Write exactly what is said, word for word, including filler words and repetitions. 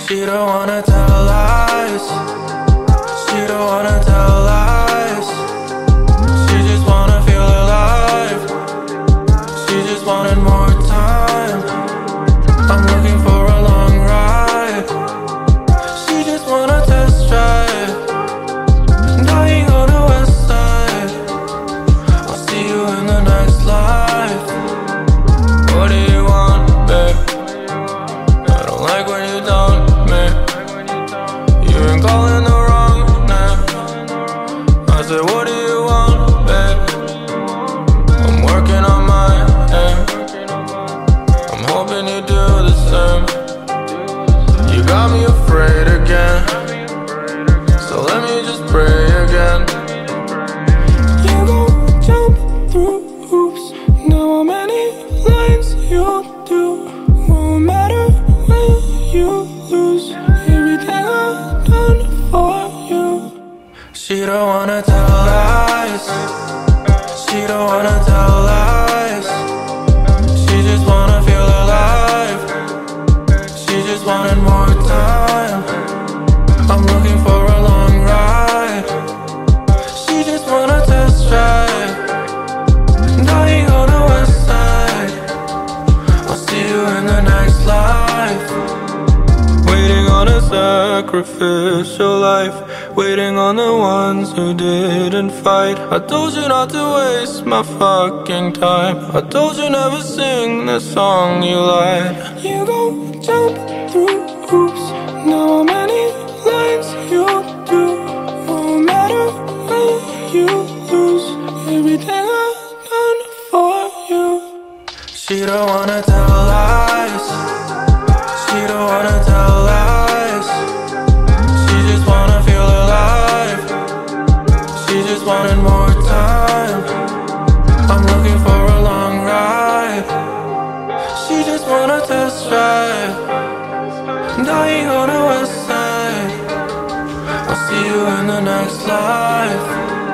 She don't wanna tell lies. She don't wanna tell lies. She just wanna feel alive. She just wanted more time. I'm looking for a long ride. She just wanna test drive. Dying on the west side. I'll see you in the next life. What do you want, babe? I don't like when you don't, man. You've been calling the wrong name. I said, what do you want, babe? I'm working on my aim. I'm hoping you do the same. You got me afraid again, so let me just pray again. You gon' jump through hoops. Now how many lines you'll do won't matter when you lose everything I've done for you. She don't wanna tell lies. She don't wanna tell lies. She just wanna feel alive. She just wanted more time. I'm looking for a long ride. She just wanna test drive. Dying on the west side. I'll see you in the next life. Waiting on a sacrificial life. Waiting on the ones who didn't fight. I told you not to waste my fucking time. I told you never sing the song you like. You gon' jump through hoops. Now how many lines you'll do won't matter when you lose everything I've done for you. She don't wanna tell lies. She don't wanna tell lies. She just wanna feel alive. She just wanted more time. I'm looking for a long ride. She just wanna test drive. Dying on the west side. I'll see you in the next life.